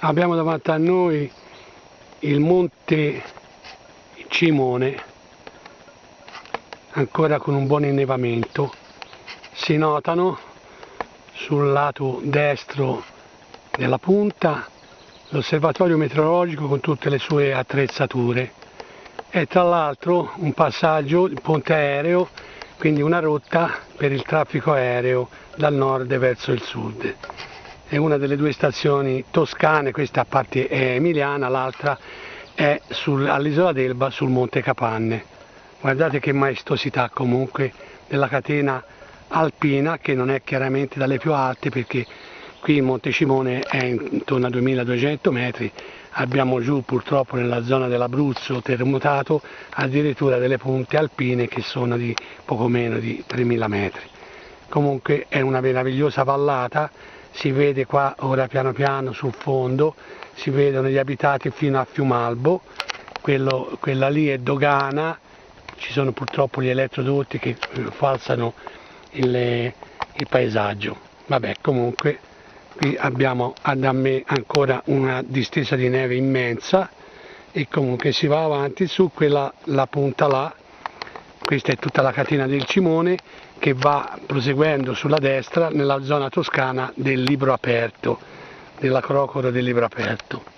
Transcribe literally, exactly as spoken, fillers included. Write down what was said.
Abbiamo davanti a noi il Monte Cimone, ancora con un buon innevamento. Si notano sul lato destro della punta l'osservatorio meteorologico con tutte le sue attrezzature e tra l'altro un passaggio, il ponte aereo, quindi una rotta per il traffico aereo dal nord verso il sud. È una delle due stazioni toscane, questa a parte è emiliana, l'altra è all'isola d'Elba sul Monte Capanne. Guardate che maestosità comunque della catena alpina, che non è chiaramente dalle più alte perché qui il Monte Cimone è intorno a duemiladuecento metri, abbiamo giù purtroppo nella zona dell'Abruzzo terremotato addirittura delle punte alpine che sono di poco meno di tremila metri. Comunque è una meravigliosa vallata, si vede qua ora piano piano sul fondo, si vedono gli abitati fino a Fiumalbo, quello, quella lì è dogana, ci sono purtroppo gli elettrodotti che falsano il, il paesaggio. Vabbè, comunque qui abbiamo da me ancora una distesa di neve immensa e comunque si va avanti su quella la punta là. Questa è tutta la catena del Cimone che va proseguendo sulla destra nella zona toscana del Libro Aperto, della Crocoro del Libro Aperto.